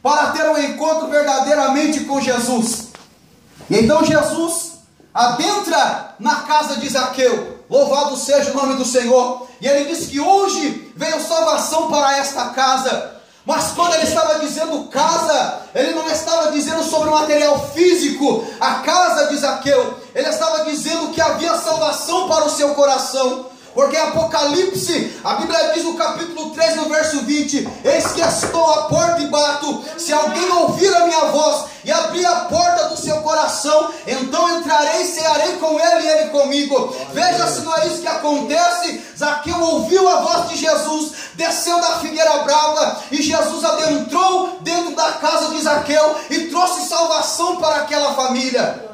para ter um encontro verdadeiramente com Jesus. E então Jesus adentra na casa de Zaqueu, louvado seja o nome do Senhor, e ele diz que hoje veio salvação para esta casa. Mas quando ele estava dizendo casa, ele não estava dizendo sobre o material físico, a casa de Zaqueu, ele estava dizendo que havia salvação para o seu coração. Porque Apocalipse, a Bíblia diz no capítulo 3, no verso 20: eis que estou à porta e bato, se alguém ouvir a minha voz e abrir a porta do seu coração, então entrarei e cearei com ele e ele comigo. Veja se não é isso que acontece. Zaqueu ouviu a voz de Jesus, desceu da figueira brava, e Jesus adentrou dentro da casa de Zaqueu e trouxe salvação para aquela família.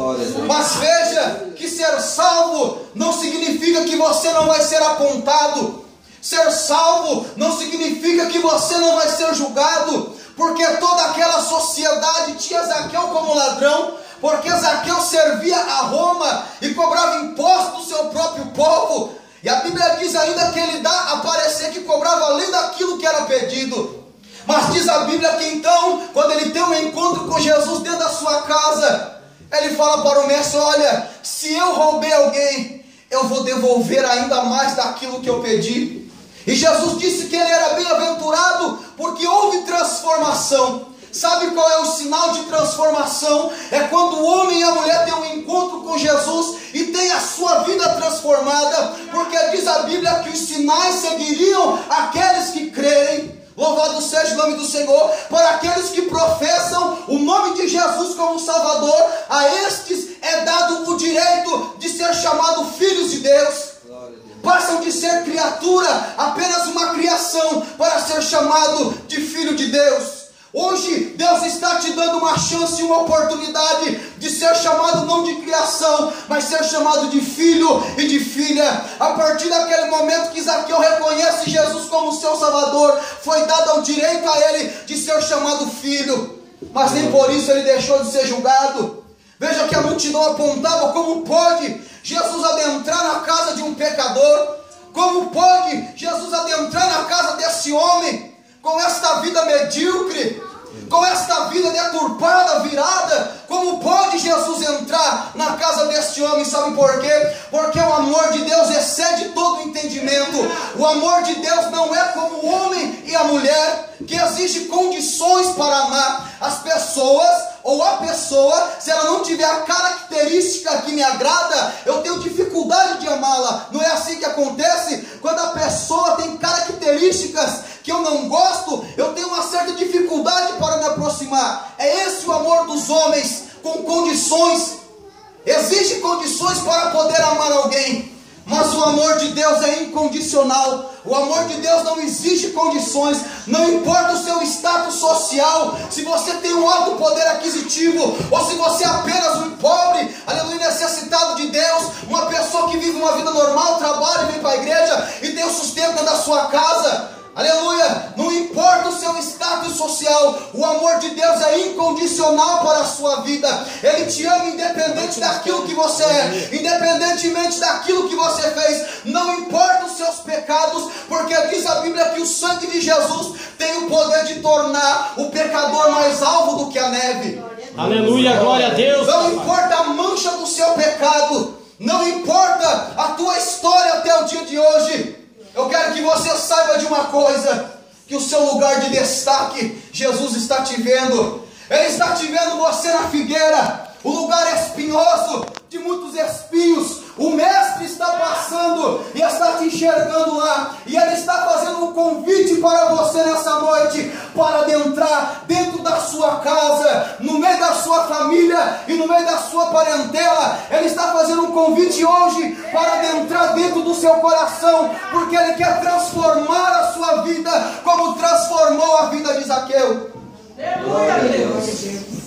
Mas veja que ser salvo não significa que você não vai ser apontado. Ser salvo não significa que você não vai ser julgado, porque toda aquela sociedade tinha Zaqueu como ladrão, porque Zaqueu servia a Roma e cobrava imposto do seu próprio povo. E a Bíblia diz ainda que ele dá a parecer que cobrava além daquilo que era pedido. Mas diz a Bíblia que então, quando ele tem um encontro com Jesus dentro da sua casa, ele fala para o mestre: olha, se eu roubei alguém, eu vou devolver ainda mais daquilo que eu pedi. E Jesus disse que ele era bem-aventurado porque houve transformação. Sabe qual é o sinal de transformação? É quando o homem e a mulher têm um encontro com Jesus e tem a sua vida transformada, porque diz a Bíblia que os sinais seguiriam aqueles que crerem. Louvado seja o nome do Senhor. Para aqueles que professam o nome de Jesus como Salvador, a estes é dado o direito de ser chamado filhos de Deus. Passam de ser criatura, apenas uma criação, para ser chamado de filho de Deus. Hoje Deus está te dando uma chance e uma oportunidade de ser chamado não de criação, mas ser chamado de filho e de filha. A partir daquele momento que Zaqueu reconhece Jesus como seu Salvador, foi dado o direito a ele de ser chamado filho. Mas nem por isso ele deixou de ser julgado. Veja que a multidão apontava: como pode Jesus adentrar na casa de um pecador? Como pode Jesus adentrar na casa desse homem com esta vida medíocre, com esta vida deturpada, virada? Como pode Jesus entrar na casa deste homem? Sabe por quê? Porque o amor de Deus excede todo o entendimento. O amor de Deus não é como o homem e a mulher, que exige condições para amar. As pessoas, ou a pessoa, se ela não tiver a característica que me agrada, eu tenho dificuldade de amá-la. Não é assim que acontece? Quando a pessoa tem características que eu não gosto, eu tenho uma certa dificuldade para me aproximar. É esse o amor dos homens, com condições. Existe condições para poder amar alguém, mas o amor de Deus é incondicional. O amor de Deus não exige condições. Não importa o seu status social, se você tem um alto poder aquisitivo, ou se você é apenas um pobre, aleluia, necessitado de Deus, uma pessoa que vive uma vida normal, trabalha e vem para a igreja e tem o sustento da sua casa, aleluia, não importa o seu status social, o amor de Deus é incondicional para a sua vida. Ele te ama independente daquilo que você é, independentemente daquilo que você fez, não importa os seus pecados, porque diz a Bíblia que o sangue de Jesus tem o poder de tornar o pecador mais alvo do que a neve. Aleluia, glória a Deus. Não importa a mancha do seu pecado, não importa a tua história até o dia de hoje. Eu quero que você saiba de uma coisa: que o seu lugar de destaque, Jesus está te vendo. Ele está te vendo você na figueira, o lugar espinhoso, de muitos espinhos. O mestre está passando e está te enxergando lá, e ele está fazendo um convite para você nessa noite, para adentrar dentro da sua casa, no meio da sua família e no meio da sua parentela. Ele está fazendo um convite hoje para adentrar dentro do seu coração, porque ele quer transformar a sua vida como transformou a vida de Zaqueu. Glória a Deus.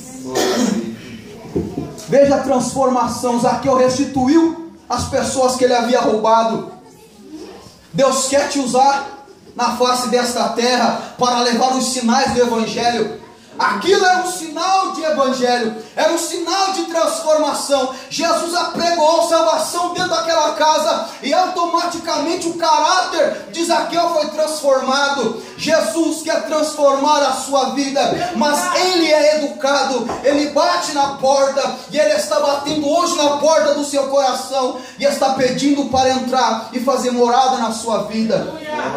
Veja a transformação. Zaqueu restituiu as pessoas que ele havia roubado. Deus quer te usar na face desta terra para levar os sinais do Evangelho. Aquilo era um sinal de evangelho, era um sinal de transformação. Jesus apregou salvação dentro daquela casa e automaticamente o caráter de Zaqueu foi transformado. Jesus quer transformar a sua vida, mas ele é educado, ele bate na porta e ele está batendo hoje na porta do seu coração e está pedindo para entrar e fazer morada na sua vida.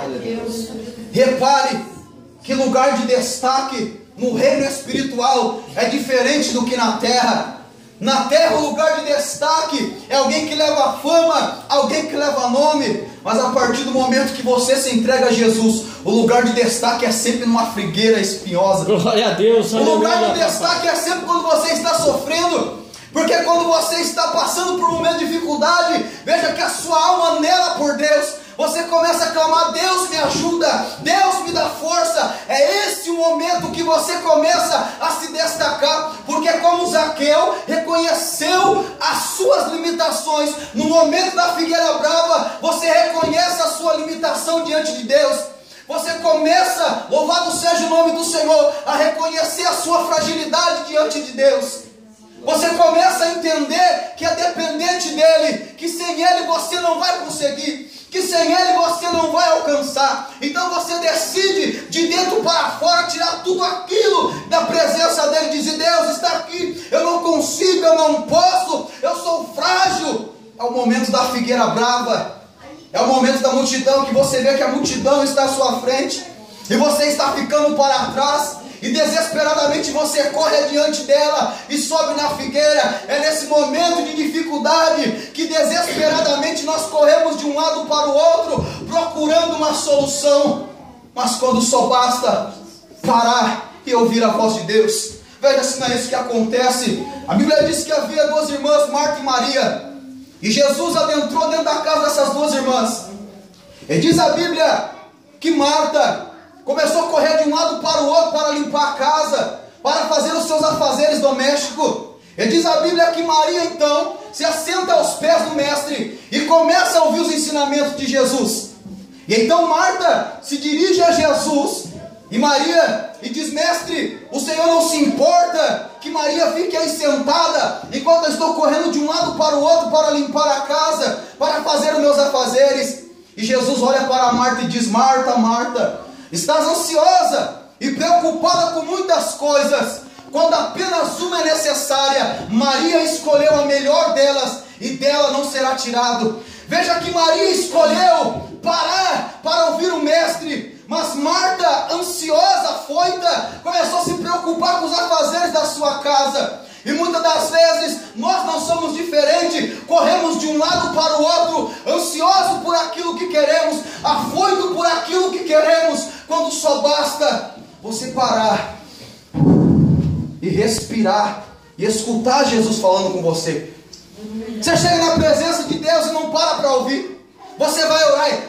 Repare que lugar de destaque no reino espiritual é diferente do que na terra. Na terra o lugar de destaque é alguém que leva fama, alguém que leva nome. Mas a partir do momento que você se entrega a Jesus, o lugar de destaque é sempre numa figueira espinhosa. Glória a Deus. O lugar de destaque é sempre quando você está sofrendo. Porque quando você está passando por um momento de dificuldade, veja que a sua alma anela por Deus. Você começa a clamar: Deus me ajuda, Deus me dá força. É esse o momento que você começa a se destacar. Porque como Zaqueu reconheceu as suas limitações, no momento da figueira brava, você reconhece a sua limitação diante de Deus. Você começa, louvado seja o nome do Senhor, a reconhecer a sua fragilidade diante de Deus. Você começa a entender que é dependente dele, que sem ele você não vai conseguir, que sem ele você não vai alcançar. Então você decide de dentro para fora tirar tudo aquilo da presença dele, dizer: Deus está aqui, eu não consigo, eu não posso, eu sou frágil. É o momento da figueira brava, é o momento da multidão, que você vê que a multidão está à sua frente e você está ficando para trás. E desesperadamente você corre adiante dela e sobe na figueira. É nesse momento de dificuldade que desesperadamente nós corremos de um lado para o outro, procurando uma solução. Mas quando só basta parar e ouvir a voz de Deus, veja se não é isso que acontece. A Bíblia diz que havia duas irmãs, Marta e Maria, e Jesus adentrou dentro da casa dessas duas irmãs. E diz a Bíblia que Marta começou a correr de um lado para o outro para limpar a casa, para fazer os seus afazeres domésticos. E diz a Bíblia que Maria então se assenta aos pés do mestre e começa a ouvir os ensinamentos de Jesus. E então Marta se dirige a Jesus e Maria e diz: mestre, o Senhor não se importa que Maria fique aí sentada enquanto eu estou correndo de um lado para o outro para limpar a casa, para fazer os meus afazeres. E Jesus olha para Marta e diz: Marta, Marta, estás ansiosa e preocupada com muitas coisas, quando apenas uma é necessária. Maria escolheu a melhor delas, e dela não será tirado. Veja que Maria escolheu parar para ouvir o mestre, mas Marta, ansiosa, afoita, começou a se preocupar com os afazeres da sua casa. E muitas das vezes nós não somos diferentes, corremos de um lado para o outro, ansiosos por aquilo que queremos, afoito por aquilo que queremos, quando só basta você parar e respirar e escutar Jesus falando com você. Você chega na presença de Deus e não para ouvir. Você vai orar e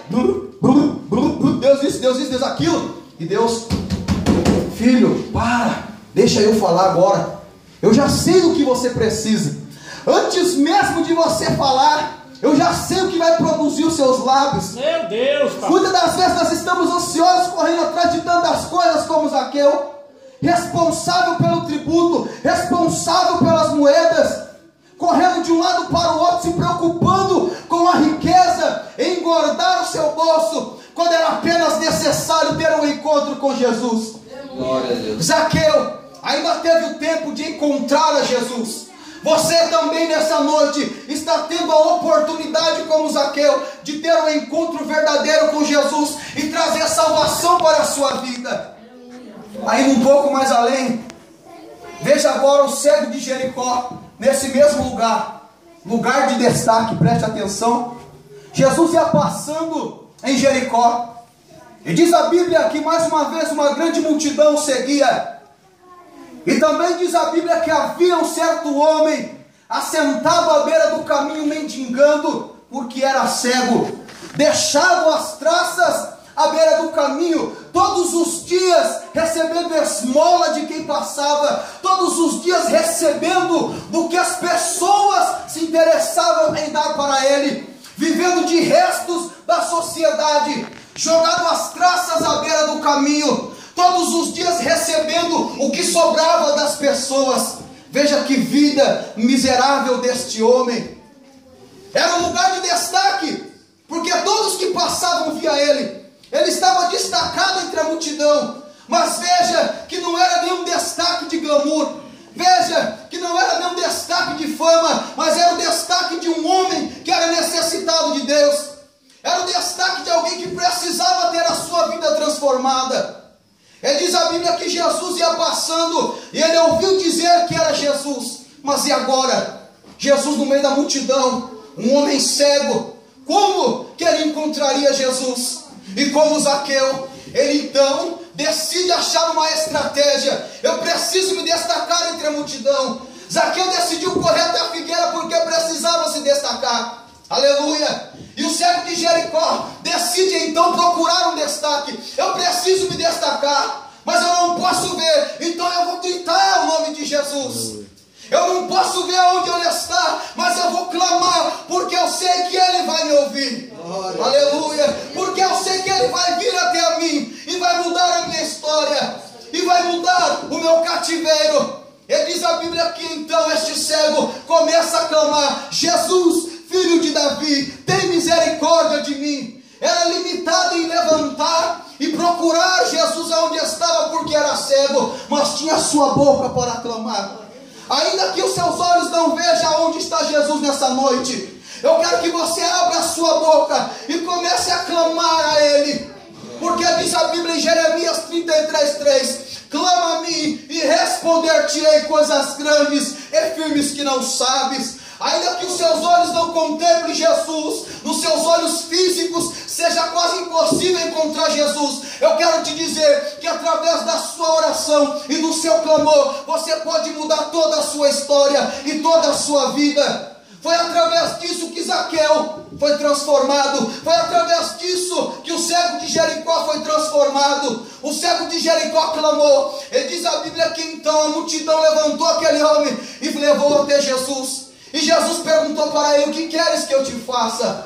Deus isso, Deus isso, Deus aquilo. E Deus: filho, para, deixa eu falar agora. Eu já sei do que você precisa. Antes mesmo de você falar, eu já sei o que vai produzir os seus lábios. Meu Deus, pai. Muitas das vezes nós estamos ansiosos, correndo atrás de tantas coisas como Zaqueu, responsável pelo tributo, responsável pelas moedas, correndo de um lado para o outro, se preocupando com a riqueza, engordar o seu bolso, quando era apenas necessário ter um encontro com Jesus. Glória a Deus. Zaqueu ainda teve o tempo de encontrar a Jesus. Você também nessa noite está tendo a oportunidade, como Zaqueu, de ter um encontro verdadeiro com Jesus e trazer salvação para a sua vida. Ainda um pouco mais além, veja agora o cego de Jericó, nesse mesmo lugar, lugar de destaque, preste atenção. Jesus ia passando em Jericó, e diz a Bíblia que mais uma vez uma grande multidão o seguia. E também diz a Bíblia que havia um certo homem assentado à beira do caminho mendigando, porque era cego, deixado as traças à beira do caminho, todos os dias recebendo esmola de quem passava, todos os dias recebendo do que as pessoas se interessavam em dar para ele, vivendo de restos da sociedade, jogado as traças à beira do caminho. todos os dias recebendo o que sobrava das pessoas. Veja que vida miserável deste homem. Era um lugar de destaque, porque todos que passavam via ele estava destacado entre a multidão. Mas veja que não era nenhum destaque de glamour, veja que não era nenhum destaque de fama, mas era o destaque de um homem que era necessitado de Deus. Era o destaque de alguém que precisava ter a sua vida transformada. E diz a Bíblia que Jesus ia passando e ele ouviu dizer que era Jesus. Mas e agora? Jesus no meio da multidão, um homem cego. Como que ele encontraria Jesus? E como Zaqueu, ele então decide achar uma estratégia. Eu preciso me destacar entre a multidão. Zaqueu decidiu correr até a figueira porque precisava se destacar. Aleluia! E o cego de Jericó decide então procurar um destaque. Eu preciso me destacar, mas eu não posso ver, então eu vou gritar o nome de Jesus. Eu não posso ver onde ele está, mas eu vou clamar, porque eu sei que ele vai me ouvir. Glória. Aleluia! Porque eu sei que ele vai vir até a mim e vai mudar a minha história e vai mudar o meu cativeiro. E diz a Bíblia que então este cego começa a clamar: Jesus, filho de Davi, tem misericórdia de mim. Era limitado em levantar e procurar Jesus aonde estava, porque era cego, mas tinha sua boca para clamar. Ainda que os seus olhos não vejam onde está Jesus nessa noite, eu quero que você abra a sua boca e comece a clamar a Ele. Porque diz a Bíblia em Jeremias 33:3: clama a mim e responder-te-ei coisas grandes e firmes que não sabes. Ainda que os seus olhos não contemplem Jesus, nos seus olhos físicos seja quase impossível encontrar Jesus, eu quero te dizer que através da sua oração e do seu clamor, você pode mudar toda a sua história e toda a sua vida. Foi através disso que Zaqueu foi transformado. Foi através disso que o cego de Jericó foi transformado. O cego de Jericó clamou. E diz a Bíblia que então a multidão levantou aquele homem e levou até Jesus. E Jesus perguntou para ele: o que queres que eu te faça?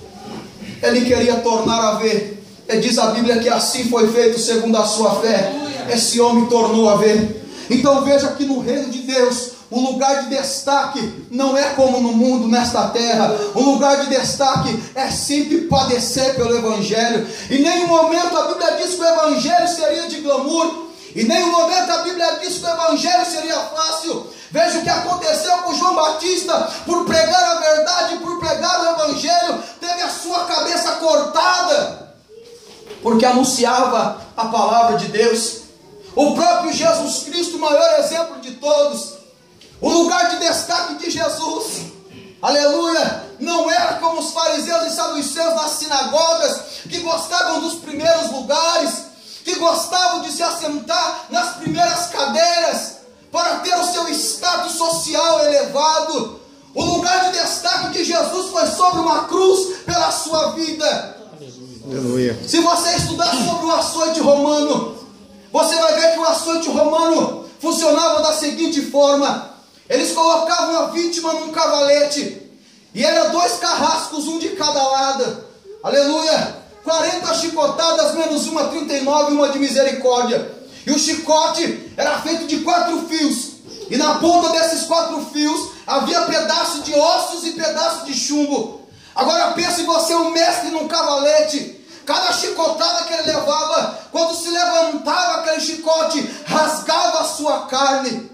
Ele queria tornar a ver. E diz a Bíblia que assim foi feito segundo a sua fé. Esse homem tornou a ver. Então veja que no reino de Deus, o lugar de destaque não é como no mundo, nesta terra. O lugar de destaque é sempre padecer pelo Evangelho. Em nenhum momento a Bíblia diz que o Evangelho seria de glamour. Em nenhum momento a Bíblia diz que o Evangelho seria fácil. Veja o que aconteceu com João Batista. Por pregar a verdade, por pregar o Evangelho, teve a sua cabeça cortada, porque anunciava a palavra de Deus. O próprio Jesus Cristo, o maior exemplo de todos. O lugar de destaque de Jesus, aleluia, não era como os fariseus e saduceus nas sinagogas, que gostavam dos primeiros lugares, que gostavam de se assentar nas primeiras cadeiras, para ter o seu status social elevado. O lugar de destaque de Jesus foi sobre uma cruz pela sua vida. Aleluia. Se você estudar sobre o açoite romano, você vai ver que o açoite romano funcionava da seguinte forma: eles colocavam a vítima num cavalete, e eram 2 carrascos, um de cada lado. Aleluia! 40 chicotadas menos uma, 39, uma de misericórdia. E o chicote era feito de 4 fios. E na ponta desses 4 fios havia pedaço de ossos e pedaço de chumbo. Agora pense você, um mestre num cavalete. Cada chicotada que ele levava, quando se levantava aquele chicote, rasgava a sua carne.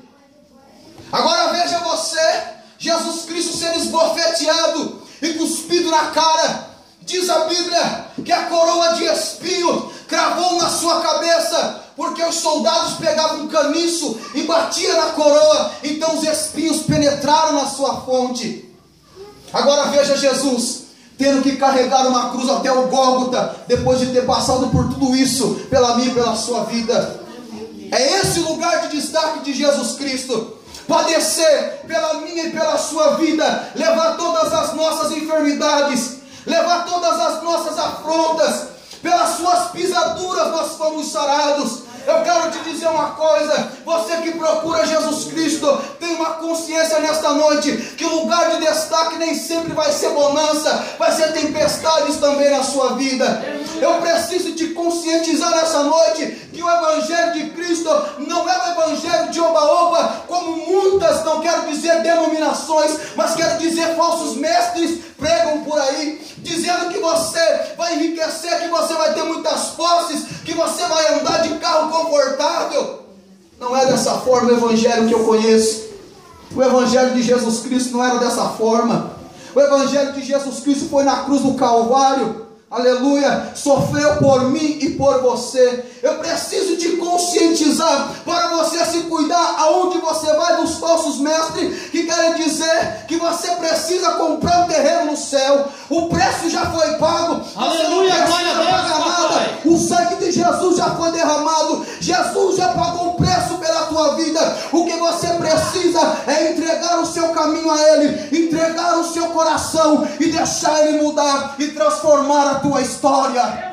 Agora veja você, Jesus Cristo sendo esbofeteado e cuspido na cara. Diz a Bíblia que a coroa de espinho cravou na sua cabeça, porque os soldados pegavam um caniço e batiam na coroa, então os espinhos penetraram na sua fronte. Agora veja Jesus tendo que carregar uma cruz até o Gólgota, depois de ter passado por tudo isso, pela minha e pela sua vida. É esse o lugar de destaque de Jesus Cristo. Padecer pela minha e pela sua vida, levar todas as nossas enfermidades, levar todas as nossas afrontas, pelas suas pisaduras nós fomos sarados. Eu quero te dizer uma coisa: você que procura Jesus Cristo, tem uma consciência nesta noite, que o lugar de destaque nem sempre vai ser bonança, vai ser tempestades também na sua vida. Eu preciso te conscientizar nessa noite, que o Evangelho de Cristo não é o Evangelho de oba-oba, como muitas, não quero dizer denominações, mas quero dizer falsos mestres pregam por aí, dizendo que você vai enriquecer, que você vai ter muitas posses, que você vai andar de carro confortável. Não é dessa forma o Evangelho que eu conheço. O Evangelho de Jesus Cristo não era dessa forma. O Evangelho de Jesus Cristo foi na cruz do Calvário, aleluia, sofreu por mim e por você. Eu preciso te conscientizar para você se cuidar aonde você vai dos falsos mestres que querem dizer que você precisa comprar um terreno no céu. O preço já foi pago, aleluia, glória a Deus, papai. O sangue de Jesus já foi derramado, Jesus já pagou o preço pela tua vida. O que você precisa é entregar o seu caminho a Ele, entregar o seu coração e deixar Ele mudar e transformar a tua história.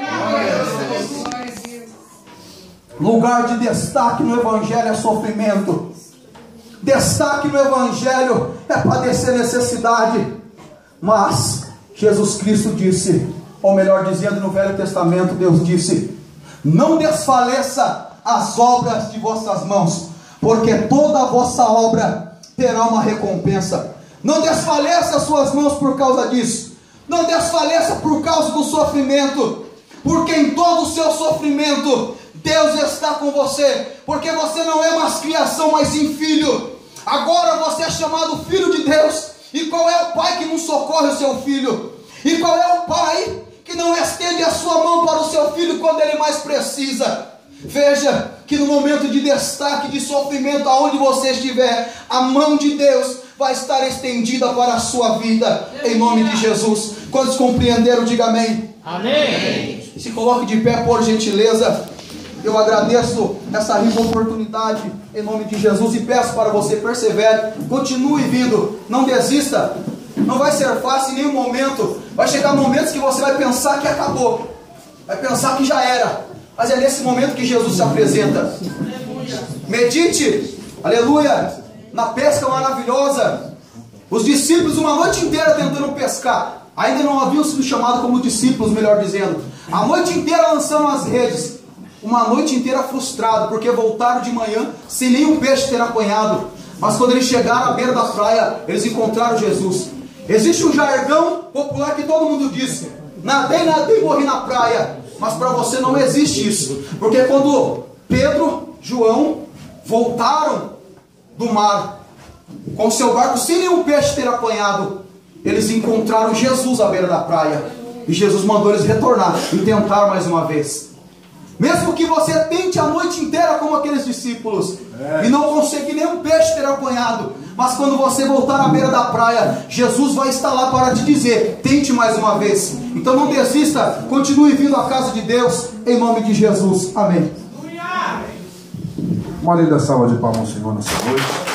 Lugar de destaque no Evangelho é sofrimento. Destaque no Evangelho é padecer necessidade. Mas Jesus Cristo disse, ou melhor dizendo, no Velho Testamento Deus disse: não desfaleça as obras de vossas mãos, porque toda a vossa obra terá uma recompensa. Não desfaleça as suas mãos por causa disso. Não desfaleça por causa do sofrimento, porque em todo o seu sofrimento Deus está com você, porque você não é mais criação, mas sim filho. Agora você é chamado filho de Deus. E qual é o pai que não socorre o seu filho? E qual é o pai que não estende a sua mão para o seu filho quando ele mais precisa? Veja que no momento de destaque, de sofrimento, aonde você estiver, a mão de Deus vai estar estendida para a sua vida, em nome de Jesus. Quantos compreenderam, diga amém. Amém. Se coloque de pé, por gentileza. Eu agradeço essa rica oportunidade, em nome de Jesus, e peço para você, persevere, continue vindo, não desista. Não vai ser fácil em nenhum momento. Vai chegar momentos que você vai pensar que acabou, vai pensar que já era, mas é nesse momento que Jesus se apresenta. Medite, aleluia, na pesca maravilhosa. Os discípulos uma noite inteira tentando pescar, ainda não haviam sido chamados como discípulos, melhor dizendo, a noite inteira lançando as redes, uma noite inteira frustrado, porque voltaram de manhã sem nenhum peixe ter apanhado. Mas quando eles chegaram à beira da praia, eles encontraram Jesus. Existe um jargão popular que todo mundo diz: nadei, morri na praia. Mas para você não existe isso, porque quando Pedro, João voltaram do mar com seu barco sem nenhum peixe ter apanhado, eles encontraram Jesus à beira da praia, e Jesus mandou eles retornar e tentar mais uma vez. Mesmo que você tente a noite inteira como aqueles discípulos e não conseguir nenhum peixe ter apanhado, mas quando você voltar à beira da praia, Jesus vai estar lá para te dizer: tente mais uma vez. Então não desista, continue vindo à casa de Deus, em nome de Jesus, amém. Uma linda salva de palmas, Senhor, nessa noite.